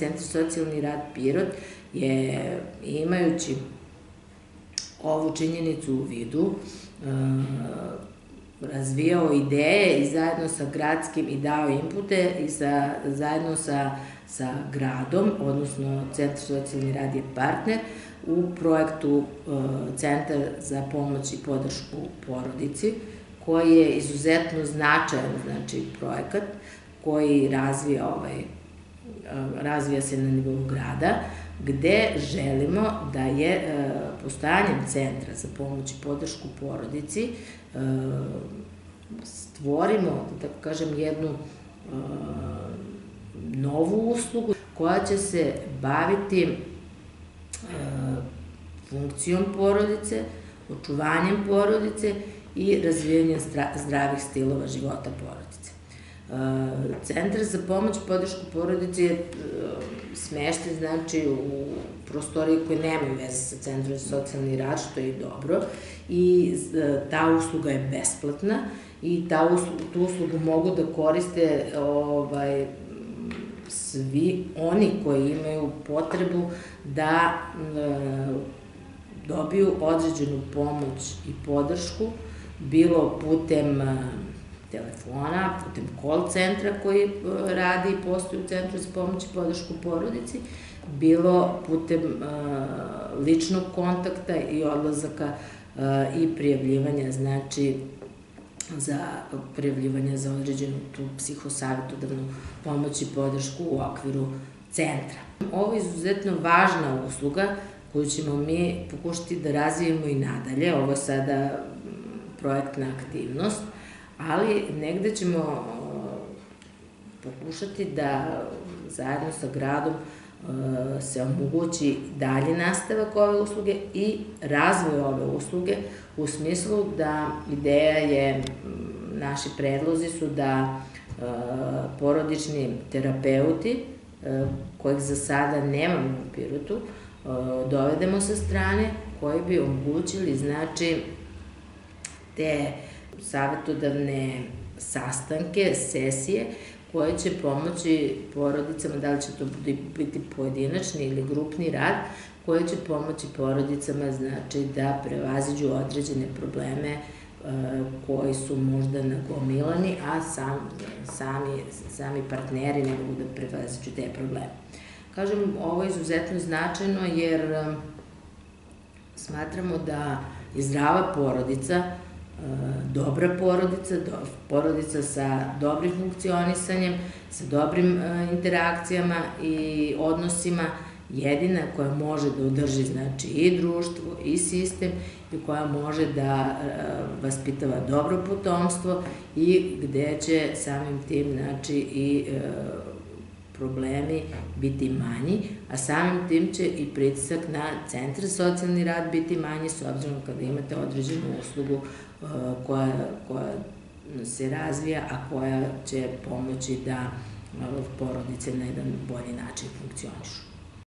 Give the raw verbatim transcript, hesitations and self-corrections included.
Centar socijalni rad Pirot je, imajući ovu činjenicu u vidu, razvijao ideje i zajedno sa gradskim i dao impute i zajedno sa gradom, odnosno Centar socijalni rad je partner u projektu Centar za pomoć i podršku porodici, koji je izuzetno značajan, znači, projekat koji razvija se na nivou grada, gde želimo da je postojanjem Centra za pomoć i podršku porodici stvorimo, da tako kažem, jednu novu uslugu koja će se baviti funkcijom porodice, očuvanjem porodice i razvijanjem zdravih stilova života porodice. Centar za pomoć i podršku porodice je smešten, znači, u prostoriji koje nemaju veze sa Centrom za socijalni rad, što je i dobro, i ta usluga je besplatna i tu uslugu mogu da koriste svi oni koji imaju potrebu da dobiju određenu pomoć i podršku, bilo putem telefona, putem call centra koji radi i postoji u Centru za pomoć i podršku porodici, bilo putem ličnog kontakta i odlazaka i prijavljivanja, znači, za prijavljivanje za određenu tu psihosavjetodavnu pomoć i podršku u okviru centra. Ovo je izuzetno važna usluga koju ćemo mi pokušati da razvijemo i nadalje. Ovo je sada projektna aktivnost, ali negde ćemo pokušati da zajedno sa gradom se omogući dalji nastavak ove usluge i razvoj ove usluge, u smislu da ideja je, naši predlozi su da porodični terapeuti, kojih za sada nemamo u Pirotu, dovedemo sa strane, koji bi omogućili, znači, te savjetodavne sastanke, sesije, koje će pomoći porodicama, da li će to biti pojedinačni ili grupni rad, koje će pomoći porodicama, znači, da prevaziđu određene probleme koji su možda nagomilani, a sami partneri ne mogu da prevaziđu te probleme. Kažem, ovo je izuzetno značajno jer smatramo da je zdrava porodica, dobra porodica, porodica sa dobrim funkcionisanjem, sa dobrim interakcijama i odnosima, jedina koja može da održi, znači, i društvo i sistem i koja može da vaspitava dobro potomstvo i gde će samim tim, znači, i problemi biti manji, a samim tim će i pritisak na Centar za socijalni rad biti manji, s obzirom kada imate određenu uslugu koja se razvija, a koja će pomoći da porodice na jedan bolji način funkcionišu.